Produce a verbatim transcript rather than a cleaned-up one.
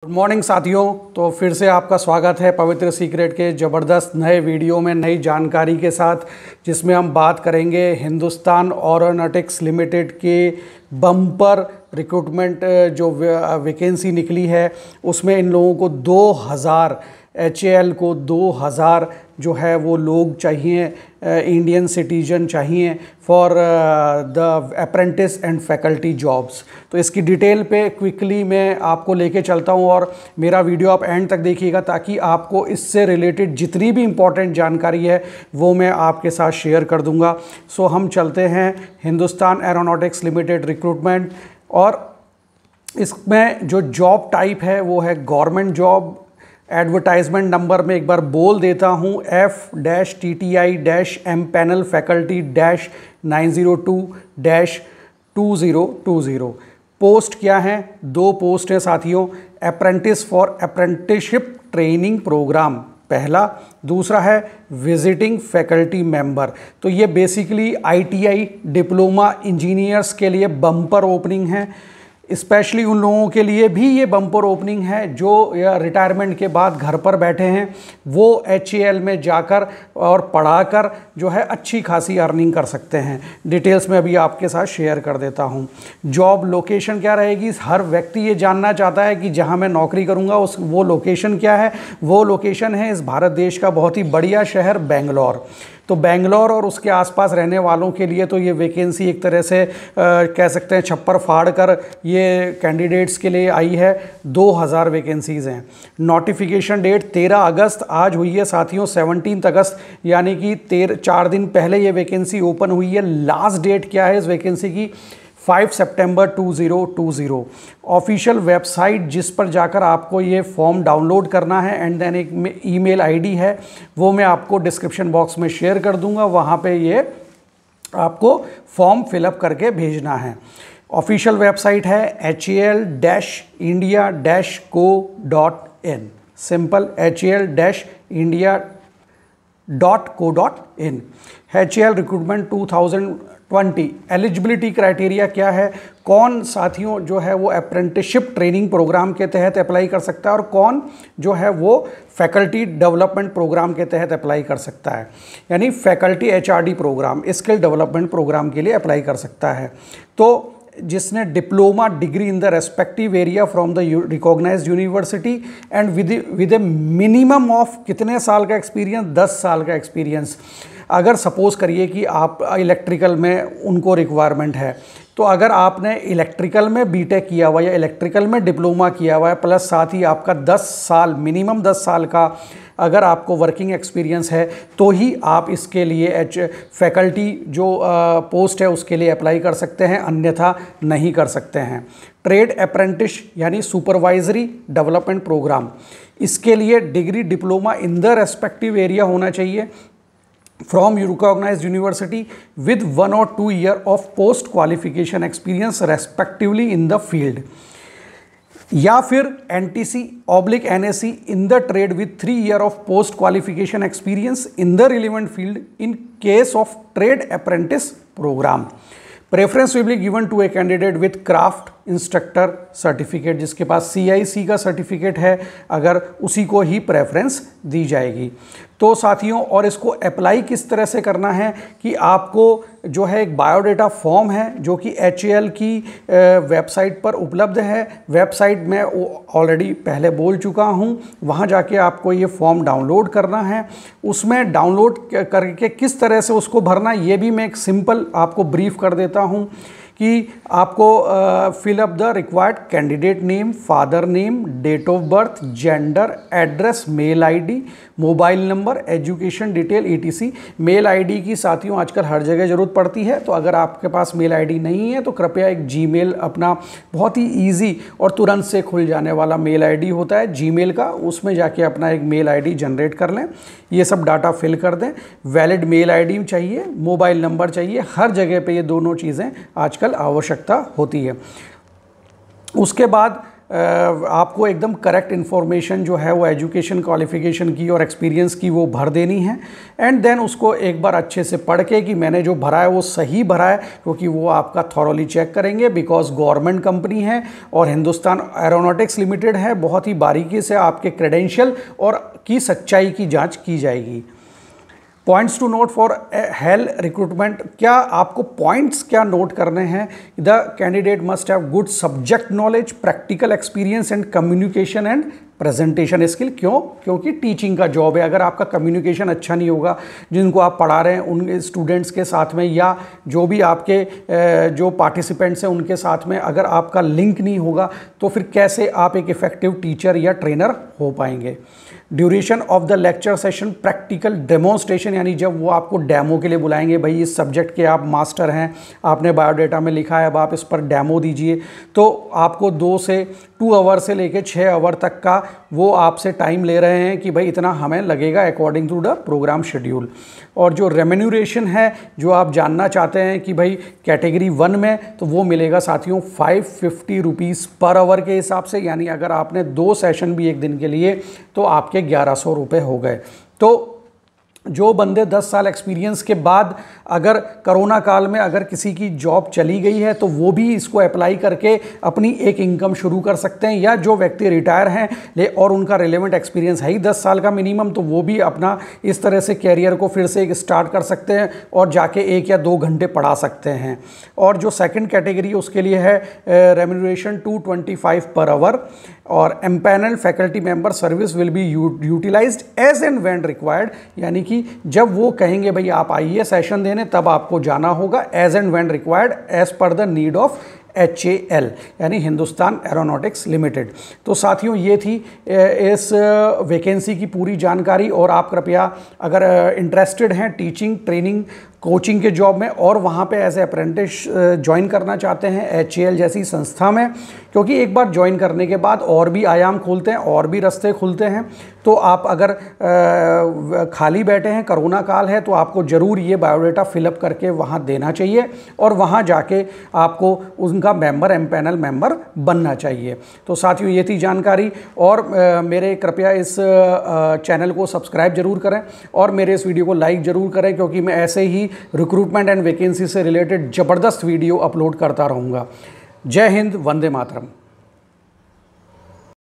Good morning साथियों। तो फिर से आपका स्वागत है पवित्र सीक्रेट के ज़बरदस्त नए वीडियो में नई जानकारी के साथ, जिसमें हम बात करेंगे हिंदुस्तान एरोनॉटिक्स लिमिटेड के बम्पर रिक्रूटमेंट जो वैकेंसी निकली है, उसमें इन लोगों को दो हज़ार एच ए एल को दो हज़ार जो है वो लोग चाहिए, इंडियन सिटीजन चाहिए for the apprentice and faculty jobs. तो इसकी डिटेल पे क्विकली मैं आपको लेके चलता हूँ और मेरा वीडियो आप एंड तक देखिएगा, ताकि आपको इससे रिलेटेड जितनी भी इम्पॉर्टेंट जानकारी है वो मैं आपके साथ शेयर कर दूँगा। सो हम चलते हैं हिंदुस्तान एरोनॉटिक्स लिमिटेड रिक्रूटमेंट, और इसमें जो जॉब टाइप है वो है गवर्नमेंट जॉब। एडवर्टाइजमेंट नंबर में एक बार बोल देता हूँ, F dash T T I dash empanel faculty dash nine zero two dash two zero two zero. Post क्या है? दो पोस्ट हैं साथियों। Apprentice for apprenticeship training programme पहला, दूसरा है विजिटिंग फैकल्टी मेंबर। तो ये basically I T I diploma engineers के लिए बम्पर ओपनिंग है। स्पेशली उन लोगों के लिए भी ये बम्पर ओपनिंग है जो या रिटायरमेंट के बाद घर पर बैठे हैं, वो एच ए एल में जाकर और पढ़ाकर जो है अच्छी खासी अर्निंग कर सकते हैं। डिटेल्स में अभी आपके साथ शेयर कर देता हूँ। जॉब लोकेशन क्या रहेगी? हर व्यक्ति ये जानना चाहता है कि जहाँ मैं नौकरी करूँगा उस वो लोकेशन क्या है। वो लोकेशन है इस भारत देश का बहुत ही बढ़िया शहर बेंगलोर। तो बेंगलोर और उसके आसपास रहने वालों के लिए तो ये वैकेंसी एक तरह से आ, कह सकते हैं छप्पर फाड़ कर ये कैंडिडेट्स के लिए आई है। दो हज़ार वैकेंसीज़ हैं। नोटिफिकेशन डेट तेरह अगस्त आज हुई है साथियों, सत्रह अगस्त, यानी कि तेरह चार दिन पहले ये वैकेंसी ओपन हुई है। लास्ट डेट क्या है इस वैकेंसी की? पाँच सितंबर दो हज़ार बीस। ऑफिशियल वेबसाइट जिस पर जाकर आपको ये फॉर्म डाउनलोड करना है, एंड देन एक ईमेल आईडी है वो मैं आपको डिस्क्रिप्शन बॉक्स में शेयर कर दूंगा। वहाँ पे ये आपको फॉर्म फिलअप करके भेजना है। ऑफिशियल वेबसाइट है H A L dash India dash co dot in. Simple, H A L dash India dot co dot in. H A L recruitment two thousand twenty. Eligibility criteria क्या है? कौन साथियों जो है वो अप्रेंटिसशिप ट्रेनिंग प्रोग्राम के तहत apply कर सकता है और कौन जो है वो फैकल्टी डेवलपमेंट प्रोग्राम के तहत अप्लाई कर सकता है, यानी faculty H R D programme, skill development programme के लिए अप्लाई कर सकता है। तो जिसने diploma degree in the respective area from the recognised university and with with a minimum of कितने साल का एक्सपीरियंस? दस साल का एक्सपीरियंस। अगर सपोज़ करिए कि आप इलेक्ट्रिकल में उनको रिक्वायरमेंट है, तो अगर आपने इलेक्ट्रिकल में बीटेक किया हुआ या इलेक्ट्रिकल में डिप्लोमा किया हुआ है, प्लस साथ ही आपका दस साल मिनिमम दस साल का अगर आपको वर्किंग एक्सपीरियंस है, तो ही आप इसके लिए एच फैकल्टी जो आ, पोस्ट है उसके लिए अप्लाई कर सकते हैं, अन्यथा नहीं कर सकते हैं। ट्रेड अप्रेंटिस यानी सुपरवाइजरी डेवलपमेंट प्रोग्राम, इसके लिए degree diploma in the respective area होना चाहिए from recognized university with one or two year of post qualification experience respectively in the field, या फिर N T C oblique N S C in the trade with three year of post qualification experience in the relevant field in case of trade apprentice program. Preference will be given to a candidate with craft instructor certificate, जिसके पास सी आई सी का certificate है, अगर उसी को ही preference दी जाएगी। तो साथियों, और इसको अप्लाई किस तरह से करना है कि आपको जो है एक बायोडाटा फॉर्म है जो कि एच ए एल की वेबसाइट पर उपलब्ध है। वेबसाइट मैं ऑलरेडी पहले बोल चुका हूँ, वहाँ जाके आपको ये फॉर्म डाउनलोड करना है। उसमें डाउनलोड करके किस तरह से उसको भरना, ये भी मैं एक सिंपल आपको ब्रीफ कर देता हूँ कि आपको fill up the required candidate name, father name, date of birth, gender, address, mail ID, mobile number, education detail, E T C. Mail ID की साथियों आजकल हर जगह ज़रूरत पड़ती है, तो अगर आपके पास मेल आईडी नहीं है तो कृपया एक जीमेल अपना, बहुत ही इजी और तुरंत से खुल जाने वाला मेल आईडी होता है जीमेल का, उसमें जाके अपना एक मेल आईडी जनरेट कर लें। ये सब डाटा फिल कर दें। वैलिड मेल आईडी चाहिए, मोबाइल नंबर चाहिए, हर जगह पे ये दोनों चीज़ें आजकल आवश्यकता होती है। उसके बाद आपको एकदम करेक्ट इन्फॉर्मेशन जो है वो एजुकेशन क्वालिफिकेशन की और एक्सपीरियंस की वो भर देनी है। एंड देन उसको एक बार अच्छे से पढ़ के कि मैंने जो भरा है वो सही भरा है, क्योंकि वो आपका थॉरोली चेक करेंगे, बिकॉज गवर्नमेंट कंपनी है और हिंदुस्तान एरोनॉटिक्स लिमिटेड है। बहुत ही बारीकी से आपके क्रेडेंशियल और की सच्चाई की जांच की जाएगी। Points to note for HAL recruitment, क्या आपको पॉइंट्स क्या नोट करने हैं? The candidate must have good subject knowledge, practical experience and communication and presentation skill. क्यों? क्योंकि टीचिंग का जॉब है। अगर आपका कम्युनिकेशन अच्छा नहीं होगा, जिनको आप पढ़ा रहे हैं उन स्टूडेंट्स के साथ में या जो भी आपके जो पार्टिसिपेंट्स हैं उनके साथ में अगर आपका लिंक नहीं होगा तो फिर कैसे आप एक इफ़ेक्टिव टीचर या ट्रेनर हो पाएंगे? Duration of the lecture session, practical demonstration, यानी जब वो आपको डेमो के लिए बुलाएंगे, भाई इस सब्जेक्ट के आप मास्टर हैं, आपने बायोडाटा में लिखा है, अब आप इस पर डेमो दीजिए, तो आपको दो से टू आवर से लेके छः आवर तक का वो आपसे टाइम ले रहे हैं कि भाई इतना हमें लगेगा according to the programme schedule. और जो रेम्यूनरेशन है जो आप जानना चाहते हैं कि भाई कैटेगरी वन में, तो वो मिलेगा साथियों five fifty rupees per hour के हिसाब से, यानी अगर आपने दो सेशन भी एक दिन के लिए तो आपके ग्यारह सौ रुपये हो गए। तो जो बंदे दस साल एक्सपीरियंस के बाद अगर कोरोना काल में अगर किसी की जॉब चली गई है तो वो भी इसको अप्लाई करके अपनी एक इनकम शुरू कर सकते हैं, या जो व्यक्ति रिटायर हैं ले और उनका रिलेवेंट एक्सपीरियंस है ही दस साल का मिनिमम, तो वो भी अपना इस तरह से कैरियर को फिर से एक स्टार्ट कर सकते हैं और जाके एक या दो घंटे पढ़ा सकते हैं। और जो सेकंड कैटेगरी उसके लिए है remuneration two twenty five per hour, और empanel faculty member service will be utilised as and when required, यानी कि जब वो कहेंगे भाई आप आइए सेशन देने तब आपको जाना होगा, as and when required as per the need of H A L, यानी हिंदुस्तान एरोनॉटिक्स लिमिटेड। तो साथियों ये थी इस वैकेंसी की पूरी जानकारी, और आप कृपया अगर इंटरेस्टेड हैं टीचिंग ट्रेनिंग कोचिंग के जॉब में और वहाँ पे एज ए अप्रेंटिस ज्वाइन करना चाहते हैं एच ए एल जैसी संस्था में, क्योंकि एक बार ज्वाइन करने के बाद और भी आयाम खुलते हैं और भी रास्ते खुलते हैं। तो आप अगर खाली बैठे हैं, कोरोना काल है, तो आपको ज़रूर ये बायोडाटा फिलअप करके वहाँ देना चाहिए और वहाँ जाके आपको उनका मेंबर एमपैनल मेंबर बनना चाहिए। तो साथियों ये थी जानकारी, और मेरे कृपया इस चैनल को सब्सक्राइब जरूर करें और मेरे इस वीडियो को लाइक ज़रूर करें, क्योंकि मैं ऐसे ही रिक्रूटमेंट एंड वैकेंसी से रिलेटेड ज़बरदस्त वीडियो अपलोड करता रहूँगा। जय हिंद, वंदे मातरम।